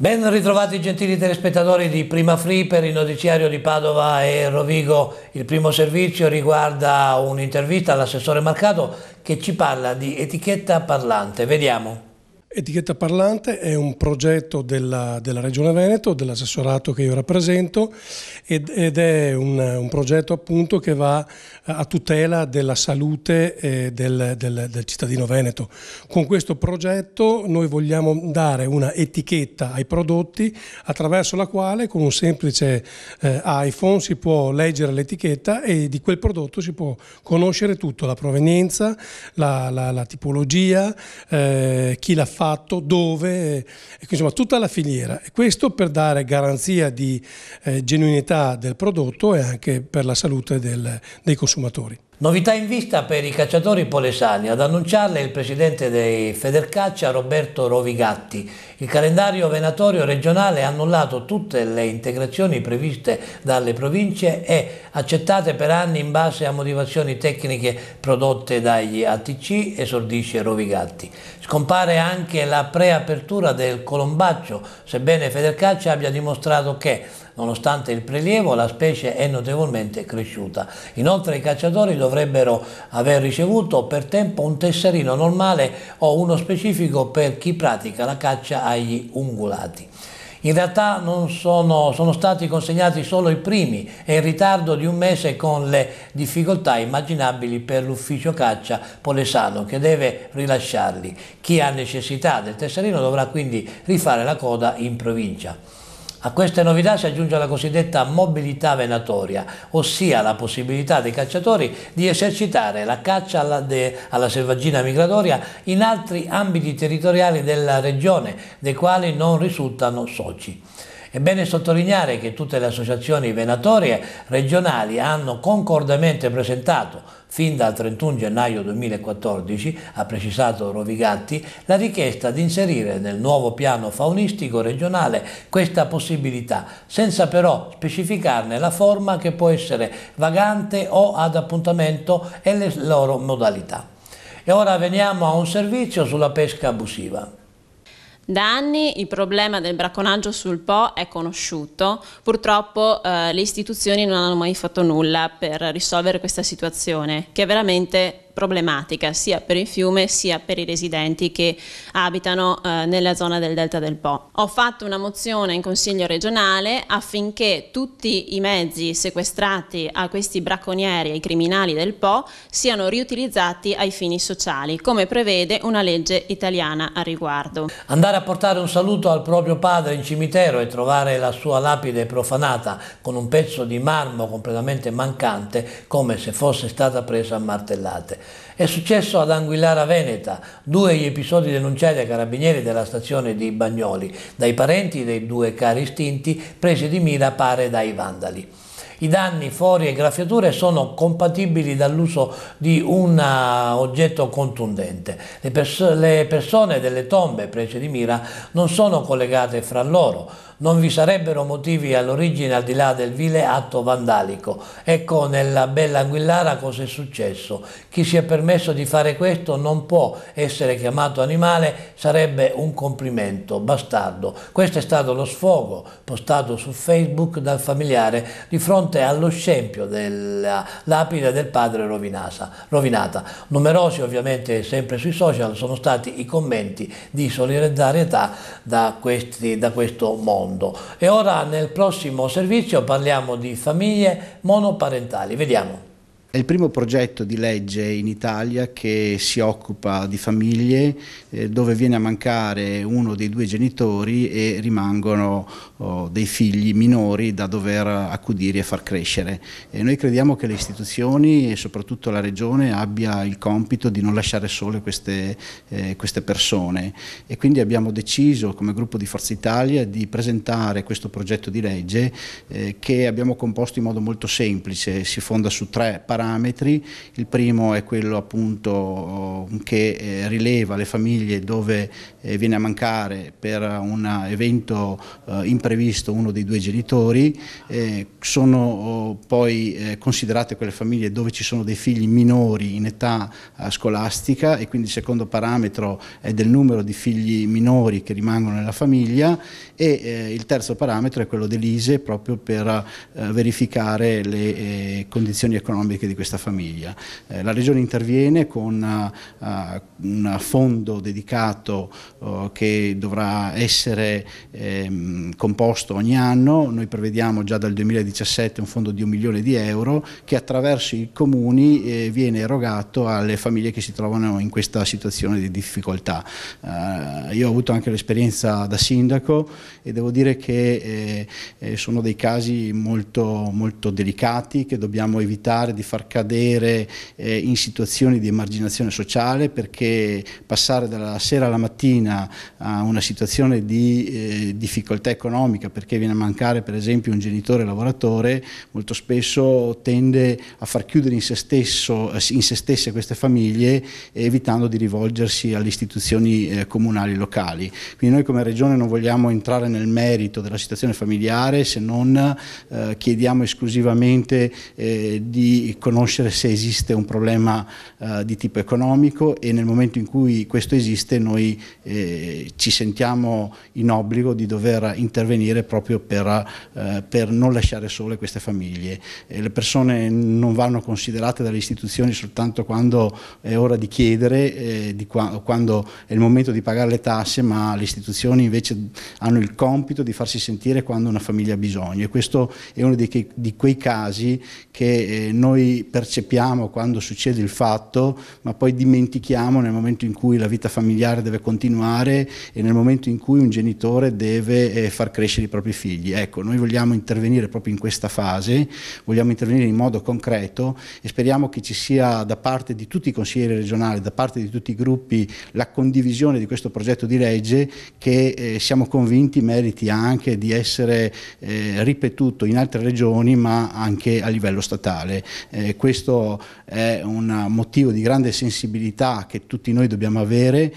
Ben ritrovati gentili telespettatori di Prima Free per il notiziario di Padova e Rovigo. Il primo servizio riguarda un'intervista all'assessore Marcato che ci parla di etichetta parlante. Vediamo. Etichetta Parlante è un progetto della Regione Veneto, dell'assessorato che io rappresento ed è un progetto appunto che va a tutela della salute del cittadino veneto. Con questo progetto noi vogliamo dare una etichetta ai prodotti attraverso la quale con un semplice iPhone si può leggere l'etichetta e di quel prodotto si può conoscere tutto, la provenienza, la tipologia, chi l'ha fatto, dove, insomma tutta la filiera, e questo per dare garanzia di genuinità del prodotto e anche per la salute dei consumatori. Novità in vista per i cacciatori polesani, ad annunciarle il presidente dei Federcaccia Roberto Rovigatti. Il calendario venatorio regionale ha annullato tutte le integrazioni previste dalle province e accettate per anni in base a motivazioni tecniche prodotte dagli ATC, esordisce Rovigatti. Scompare anche la preapertura del colombaccio, sebbene Federcaccia abbia dimostrato che, nonostante il prelievo, la specie è notevolmente cresciuta. Inoltre i cacciatori dovrebbero aver ricevuto per tempo un tesserino normale o uno specifico per chi pratica la caccia agli ungulati. In realtà sono stati consegnati solo i primi e in ritardo di un mese con le difficoltà immaginabili per l'ufficio caccia polesano che deve rilasciarli. Chi ha necessità del tesserino dovrà quindi rifare la coda in provincia. A queste novità si aggiunge la cosiddetta mobilità venatoria, ossia la possibilità dei cacciatori di esercitare la caccia alla selvaggina migratoria in altri ambiti territoriali della regione, dei quali non risultano soci. È bene sottolineare che tutte le associazioni venatorie regionali hanno concordemente presentato, fin dal 31 gennaio 2014, ha precisato Rovigatti, la richiesta di inserire nel nuovo piano faunistico regionale questa possibilità, senza però specificarne la forma, che può essere vagante o ad appuntamento, e le loro modalità. E ora veniamo a un servizio sulla pesca abusiva. Da anni il problema del bracconaggio sul Po è conosciuto, purtroppo le istituzioni non hanno mai fatto nulla per risolvere questa situazione, che è veramente problematica sia per il fiume sia per i residenti che abitano nella zona del delta del Po. Ho fatto una mozione in Consiglio regionale affinché tutti i mezzi sequestrati a questi bracconieri, ai criminali del Po, siano riutilizzati ai fini sociali, come prevede una legge italiana a riguardo. Andare a portare un saluto al proprio padre in cimitero e trovare la sua lapide profanata con un pezzo di marmo completamente mancante, come se fosse stata presa a martellate. È successo ad Anguillara Veneta, 2 gli episodi denunciati ai carabinieri della stazione di Bagnoli, dai parenti dei 2 cari estinti, presi di mira pare dai vandali. I danni, fori e graffiature sono compatibili dall'uso di un oggetto contundente. Le persone delle tombe prese di mira non sono collegate fra loro. Non vi sarebbero motivi all'origine al di là del vile atto vandalico. Ecco nella bella Anguillara cosa è successo. Chi si è permesso di fare questo non può essere chiamato animale, sarebbe un complimento, bastardo. Questo è stato lo sfogo postato su Facebook dal familiare di fronte allo scempio della lapide del padre rovinata. Numerosi, ovviamente sempre sui social, sono stati i commenti di solidarietà da questo mondo. E ora nel prossimo servizio parliamo di famiglie monoparentali. Vediamo. È il primo progetto di legge in Italia che si occupa di famiglie dove viene a mancare uno dei 2 genitori e rimangono dei figli minori da dover accudire e far crescere. E noi crediamo che le istituzioni e soprattutto la Regione abbia il compito di non lasciare sole queste persone, e quindi abbiamo deciso come gruppo di Forza Italia di presentare questo progetto di legge che abbiamo composto in modo molto semplice. Si fonda su 3 parametri parametri. Il primo è quello appunto che rileva le famiglie dove viene a mancare per un evento imprevisto uno dei due genitori. Sono poi considerate quelle famiglie dove ci sono dei figli minori in età scolastica, e quindi il secondo parametro è del numero di figli minori che rimangono nella famiglia, e il terzo parametro è quello dell'ISEE, proprio per verificare le condizioni economiche di questa famiglia. La Regione interviene con un fondo dedicato che dovrà essere composto ogni anno. Noi prevediamo già dal 2017 un fondo di 1 milione di euro che attraverso i comuni viene erogato alle famiglie che si trovano in questa situazione di difficoltà. Io ho avuto anche l'esperienza da sindaco e devo dire che sono dei casi molto, molto delicati, che dobbiamo evitare di far cadere in situazioni di emarginazione sociale, perché passare dalla sera alla mattina a una situazione di difficoltà economica perché viene a mancare per esempio un genitore lavoratore molto spesso tende a far chiudere in se stesse queste famiglie, evitando di rivolgersi alle istituzioni comunali locali. Quindi noi come Regione non vogliamo entrare nel merito della situazione familiare, se non chiediamo esclusivamente di conoscere se esiste un problema di tipo economico, e nel momento in cui questo esiste noi ci sentiamo in obbligo di dover intervenire proprio per non lasciare sole queste famiglie. Le persone non vanno considerate dalle istituzioni soltanto quando è ora di chiedere, quando è il momento di pagare le tasse, ma le istituzioni invece hanno il compito di farsi sentire quando una famiglia ha bisogno, e questo è uno di quei casi che noi percepiamo quando succede il fatto, ma poi dimentichiamo nel momento in cui la vita familiare deve continuare e nel momento in cui un genitore deve far crescere i propri figli. Ecco, noi vogliamo intervenire proprio in questa fase, vogliamo intervenire in modo concreto, e speriamo che ci sia da parte di tutti i consiglieri regionali, da parte di tutti i gruppi, la condivisione di questo progetto di legge che siamo convinti meriti anche di essere ripetuto in altre regioni, ma anche a livello statale. Questo è un motivo di grande sensibilità che tutti noi dobbiamo avere,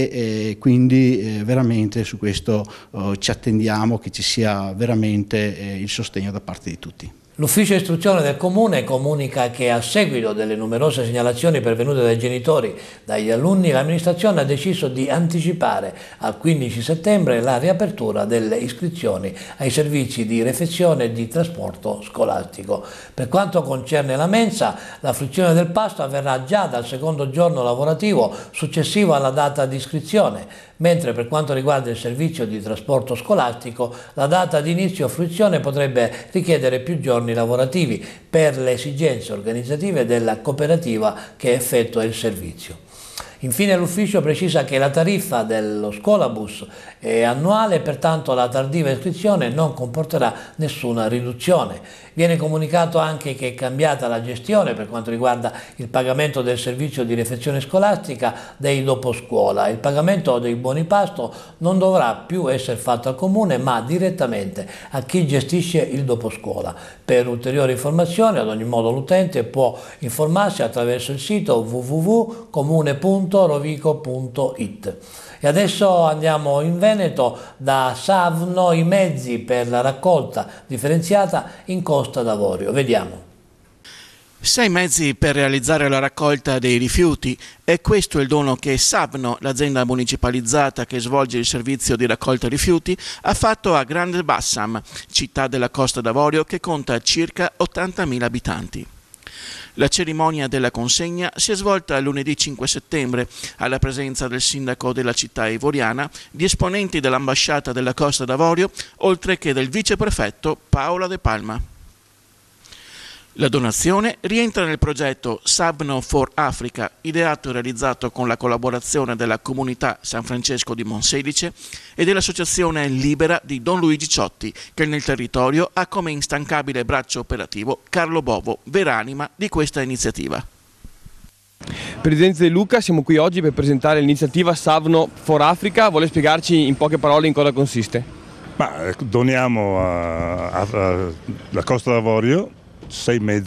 e quindi veramente su questo ci attendiamo che ci sia veramente il sostegno da parte di tutti. L'ufficio istruzione del Comune comunica che a seguito delle numerose segnalazioni pervenute dai genitori, dagli alunni, l'amministrazione ha deciso di anticipare al 15 settembre la riapertura delle iscrizioni ai servizi di refezione e di trasporto scolastico. Per quanto concerne la mensa, la fruizione del pasto avverrà già dal secondo giorno lavorativo successivo alla data di iscrizione, mentre per quanto riguarda il servizio di trasporto scolastico la data di inizio fruizione potrebbe richiedere più giorni lavorativi per le esigenze organizzative della cooperativa che effettua il servizio. Infine l'ufficio precisa che la tariffa dello scuolabus è annuale e pertanto la tardiva iscrizione non comporterà nessuna riduzione. Viene comunicato anche che è cambiata la gestione per quanto riguarda il pagamento del servizio di refezione scolastica dei doposcuola. Il pagamento dei buoni pasto non dovrà più essere fatto al Comune ma direttamente a chi gestisce il doposcuola. Per ulteriori informazioni ad ogni modo l'utente può informarsi attraverso il sito www.comune.rovigo.it. E adesso andiamo in Veneto, da Savno, i mezzi per la raccolta differenziata in Costa d'Avorio. Vediamo. 6 mezzi per realizzare la raccolta dei rifiuti. È questo il dono che Savno, l'azienda municipalizzata che svolge il servizio di raccolta rifiuti, ha fatto a Grande Bassam, città della Costa d'Avorio che conta circa 80.000 abitanti. La cerimonia della consegna si è svolta lunedì 5 settembre alla presenza del sindaco della città ivoriana, di esponenti dell'ambasciata della Costa d'Avorio, oltre che del viceprefetto Paola De Palma. La donazione rientra nel progetto Savno for Africa, ideato e realizzato con la collaborazione della comunità San Francesco di Monselice e dell'associazione Libera di Don Luigi Ciotti, che nel territorio ha come instancabile braccio operativo Carlo Bovo, veranima di questa iniziativa. Presidente De Luca, siamo qui oggi per presentare l'iniziativa Savno for Africa. Vuole spiegarci in poche parole in cosa consiste? Doniamo alla Costa d'Avorio 6 mezzi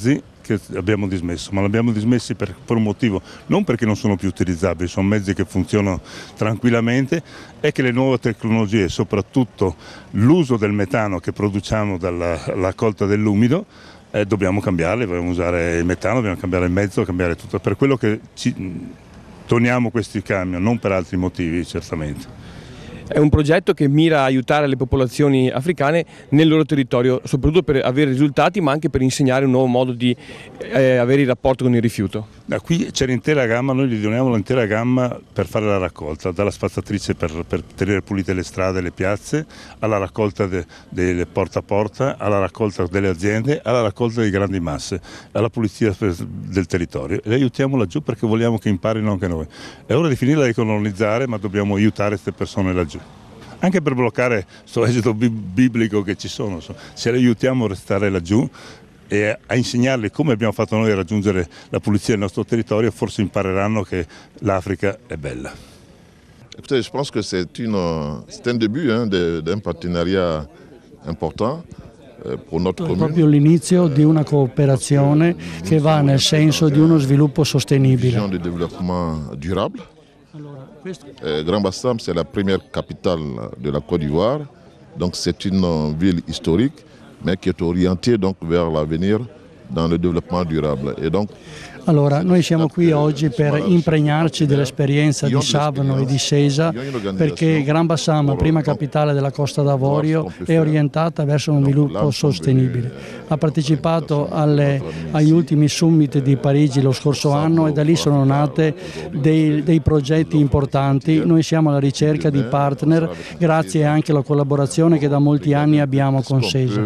che abbiamo dismesso, ma l'abbiamo dismessi per un motivo, non perché non sono più utilizzabili, sono mezzi che funzionano tranquillamente, e che le nuove tecnologie, soprattutto l'uso del metano che produciamo dalla raccolta dell'umido, dobbiamo cambiarle, dobbiamo usare il metano, dobbiamo cambiare il mezzo, cambiare tutto, per quello che doniamo questi camion, non per altri motivi certamente. È un progetto che mira a aiutare le popolazioni africane nel loro territorio, soprattutto per avere risultati, ma anche per insegnare un nuovo modo di avere il rapporto con il rifiuto. Qui c'è l'intera gamma, noi gli doniamo l'intera gamma per fare la raccolta, dalla spazzatrice per tenere pulite le strade e le piazze, alla raccolta delle porta a porta, alla raccolta delle aziende, alla raccolta di grandi masse, alla pulizia del territorio. E le aiutiamo laggiù perché vogliamo che imparino anche noi. È ora di finirla di colonizzare, ma dobbiamo aiutare queste persone laggiù. Anche per bloccare questo esodo biblico che ci sono, se le aiutiamo a restare laggiù e a insegnarli come abbiamo fatto noi a raggiungere la pulizia del nostro territorio, forse impareranno che l'Africa è bella. Écoutez, je pense que c'est un début d'un partenariat important. È proprio l'inizio di una cooperazione che va nel senso di uno sviluppo sostenibile. Di développement durable. Grand Bassam, c'est la première capitale de la Côte d'Ivoire, donc c'est une ville historique, mais qui est orientée donc vers l'avenir dans le développement durable. Et donc, allora, noi siamo qui oggi per impregnarci dell'esperienza di Savno e di Sesa, perché Grand Bassam, prima capitale della Costa d'Avorio, è orientata verso un sviluppo sostenibile. Ha partecipato agli ultimi summit di Parigi lo scorso anno e da lì sono nate dei progetti importanti. Noi siamo alla ricerca di partner, grazie anche alla collaborazione che da molti anni abbiamo con Sesa.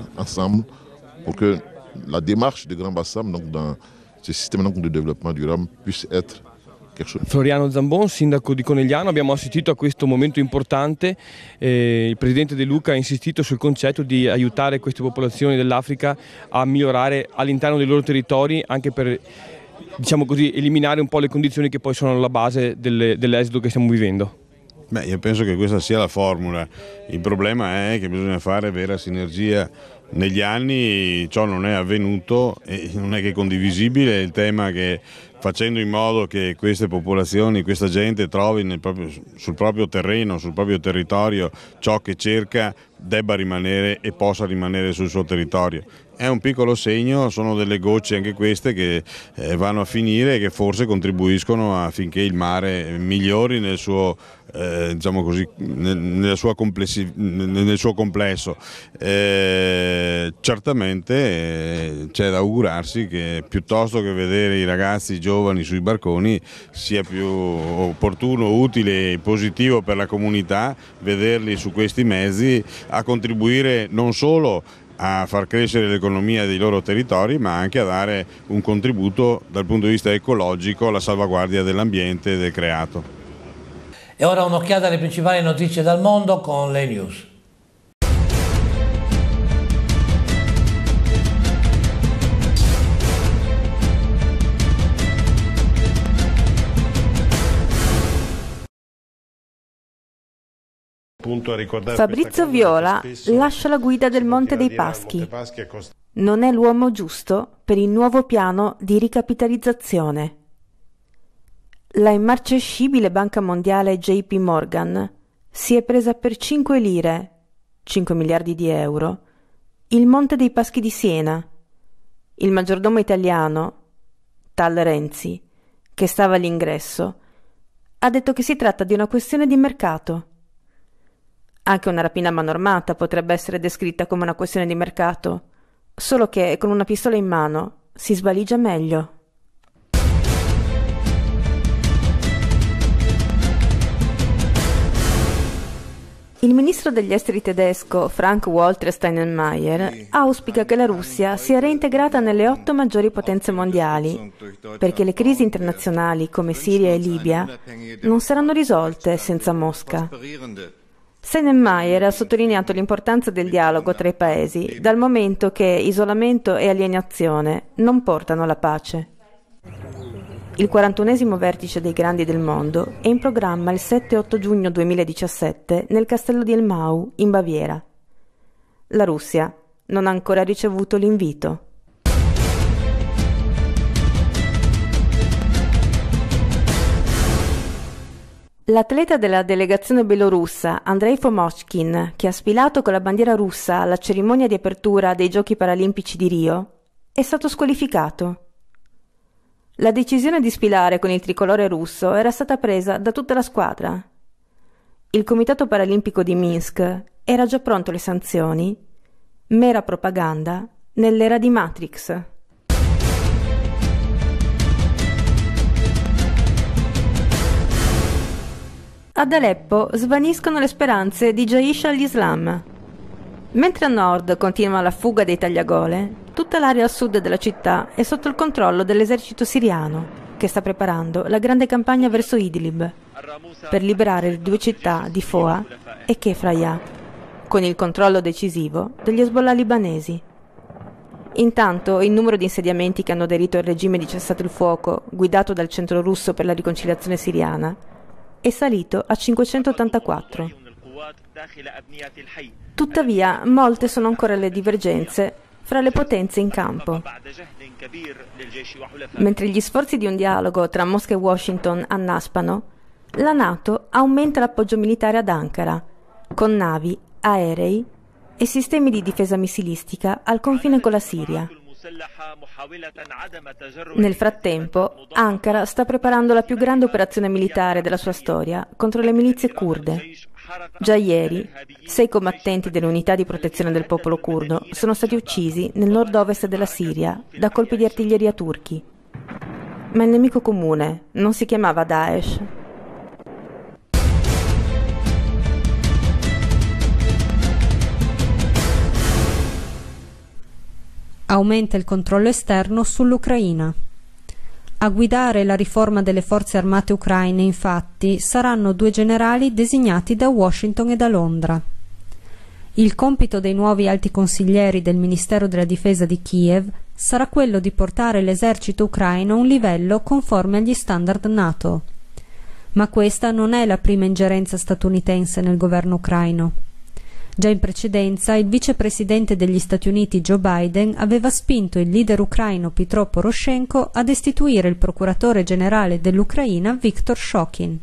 La démarche di Grand Bassam donc dans ce système de développement durable puisse être quelque chose. Floriano Zambon, sindaco di Conegliano, abbiamo assistito a questo momento importante. Il presidente De Luca ha insistito sul concetto di aiutare queste popolazioni dell'Africa a migliorare all'interno dei loro territori, anche per, diciamo così, eliminare un po' le condizioni che poi sono alla base dell'esodo che stiamo vivendo. Beh, io penso che questa sia la formula. Il problema è che bisogna fare vera sinergia. Negli anni ciò non è avvenuto e non è che è condivisibile il tema che, facendo in modo che queste popolazioni, questa gente trovi sul proprio terreno, sul proprio territorio ciò che cerca, debba rimanere e possa rimanere sul suo territorio. È un piccolo segno, sono delle gocce anche queste che vanno a finire e che forse contribuiscono affinché il mare migliori nel suo, diciamo così, nel suo complesso. Certamente c'è da augurarsi che piuttosto che vedere i ragazzi giovani sui barconi sia più opportuno, utile e positivo per la comunità vederli su questi mezzi a contribuire non solo a far crescere l'economia dei loro territori, ma anche a dare un contributo dal punto di vista ecologico alla salvaguardia dell'ambiente e del creato. E ora un'occhiata alle principali notizie dal mondo con le news. Fabrizio Viola lascia la guida del Monte dei Paschi. Non è l'uomo giusto per il nuovo piano di ricapitalizzazione. La immarcescibile banca mondiale JP Morgan si è presa per 5 lire, 5 miliardi di euro, il Monte dei Paschi di Siena. Il maggiordomo italiano, tal Renzi, che stava all'ingresso, ha detto che si tratta di una questione di mercato. Anche una rapina a mano armata potrebbe essere descritta come una questione di mercato, solo che con una pistola in mano si svaligia meglio. Il ministro degli esteri tedesco Frank-Walter Steinmeier auspica che la Russia sia reintegrata nelle 8 maggiori potenze mondiali, perché le crisi internazionali come Siria e Libia non saranno risolte senza Mosca. Steinmeier ha sottolineato l'importanza del dialogo tra i paesi, dal momento che isolamento e alienazione non portano alla pace. Il 41esimo vertice dei grandi del mondo è in programma il 7-8 giugno 2017 nel castello di Elmau, in Baviera. La Russia non ha ancora ricevuto l'invito. L'atleta della delegazione belorussa, Andrei Fomochkin, che ha sfilato con la bandiera russa alla cerimonia di apertura dei Giochi Paralimpici di Rio, è stato squalificato. La decisione di sfilare con il tricolore russo era stata presa da tutta la squadra. Il Comitato Paralimpico di Minsk era già pronto alle sanzioni, mera propaganda nell'era di Matrix. Ad Aleppo svaniscono le speranze di Jaish al-Islam. Mentre a nord continua la fuga dei tagliagole, tutta l'area a sud della città è sotto il controllo dell'esercito siriano, che sta preparando la grande campagna verso Idlib, per liberare le due città di Foa e Kefraya, con il controllo decisivo degli Hezbollah libanesi. Intanto il numero di insediamenti che hanno aderito al regime di cessato il fuoco, guidato dal Centro Russo per la riconciliazione siriana, è salito a 584. Tuttavia, molte sono ancora le divergenze fra le potenze in campo. Mentre gli sforzi di un dialogo tra Mosca e Washington annaspano, la NATO aumenta l'appoggio militare ad Ankara, con navi, aerei e sistemi di difesa missilistica al confine con la Siria. Nel frattempo, Ankara sta preparando la più grande operazione militare della sua storia contro le milizie curde. Già ieri, 6 combattenti delle unità di protezione del popolo curdo sono stati uccisi nel nord-ovest della Siria da colpi di artiglieria turchi. Ma il nemico comune non si chiamava Daesh. Aumenta il controllo esterno sull'Ucraina. A guidare la riforma delle forze armate ucraine, infatti, saranno 2 generali designati da Washington e da Londra. Il compito dei nuovi alti consiglieri del Ministero della Difesa di Kiev sarà quello di portare l'esercito ucraino a un livello conforme agli standard NATO. Ma questa non è la prima ingerenza statunitense nel governo ucraino. Già in precedenza il vicepresidente degli Stati Uniti Joe Biden aveva spinto il leader ucraino Petro Poroshenko a destituire il procuratore generale dell'Ucraina Viktor Shokin.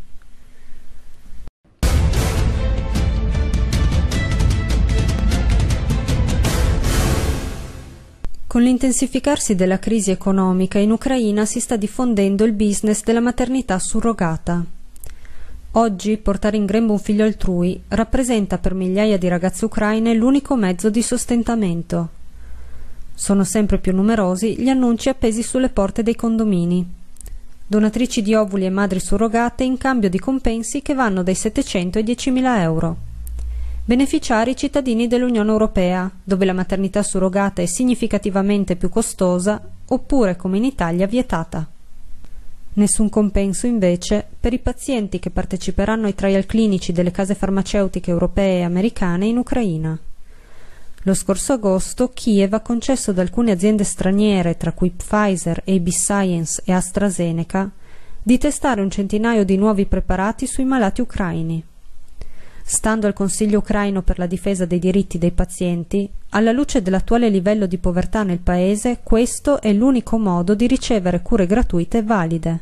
Con l'intensificarsi della crisi economica in Ucraina si sta diffondendo il business della maternità surrogata. Oggi portare in grembo un figlio altrui rappresenta per migliaia di ragazze ucraine l'unico mezzo di sostentamento. Sono sempre più numerosi gli annunci appesi sulle porte dei condomini. Donatrici di ovuli e madri surrogate in cambio di compensi che vanno dai 700 ai 10.000 euro. Beneficiari i cittadini dell'Unione Europea, dove la maternità surrogata è significativamente più costosa, oppure come in Italia vietata. Nessun compenso, invece, per i pazienti che parteciperanno ai trial clinici delle case farmaceutiche europee e americane in Ucraina. Lo scorso agosto Kiev ha concesso ad alcune aziende straniere, tra cui Pfizer, AB Science e AstraZeneca, di testare un centinaio di nuovi preparati sui malati ucraini. Stando al Consiglio ucraino per la difesa dei diritti dei pazienti, alla luce dell'attuale livello di povertà nel paese, questo è l'unico modo di ricevere cure gratuite e valide.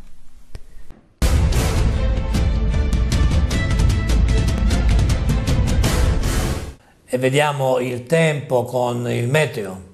E vediamo il tempo con il meteo.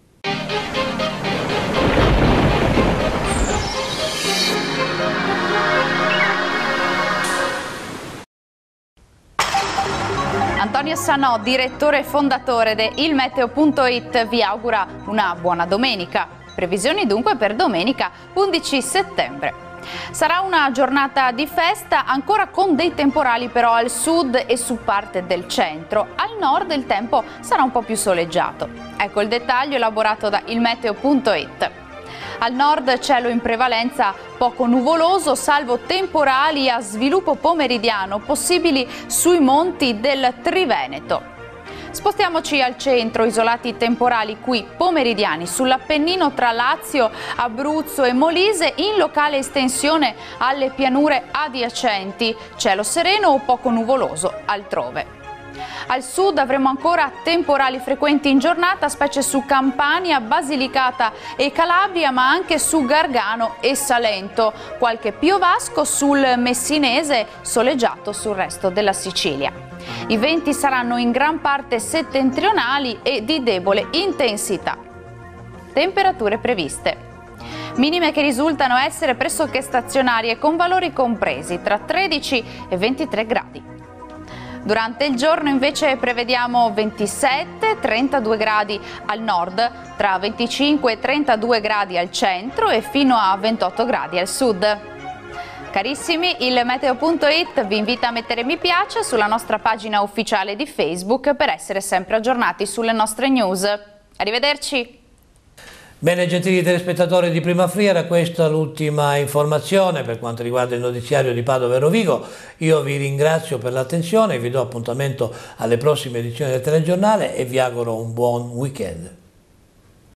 Antonio Sanò, direttore e fondatore di ilmeteo.it, vi augura una buona domenica. Previsioni dunque per domenica 11 settembre. Sarà una giornata di festa, ancora con dei temporali però al sud e su parte del centro. Al nord il tempo sarà un po' più soleggiato. Ecco il dettaglio elaborato da ilmeteo.it. Al nord cielo in prevalenza poco nuvoloso, salvo temporali a sviluppo pomeridiano possibili sui monti del Triveneto. Spostiamoci al centro, isolati temporali qui pomeridiani sull'Appennino tra Lazio, Abruzzo e Molise, in locale estensione alle pianure adiacenti, cielo sereno o poco nuvoloso altrove. Al sud avremo ancora temporali frequenti in giornata, specie su Campania, Basilicata e Calabria, ma anche su Gargano e Salento. Qualche piovasco sul Messinese, soleggiato sul resto della Sicilia. I venti saranno in gran parte settentrionali e di debole intensità. Temperature previste. Minime che risultano essere pressoché stazionarie, con valori compresi tra 13 e 23 gradi. Durante il giorno invece prevediamo 27-32 gradi al nord, tra 25 e 32 gradi al centro e fino a 28 gradi al sud. Carissimi, il Meteo.it vi invita a mettere mi piace sulla nostra pagina ufficiale di Facebook per essere sempre aggiornati sulle nostre news. Arrivederci! Bene, gentili telespettatori di Prima Friera, questa è l'ultima informazione per quanto riguarda il notiziario di Padova e Rovigo. Io vi ringrazio per l'attenzione, vi do appuntamento alle prossime edizioni del telegiornale e vi auguro un buon weekend.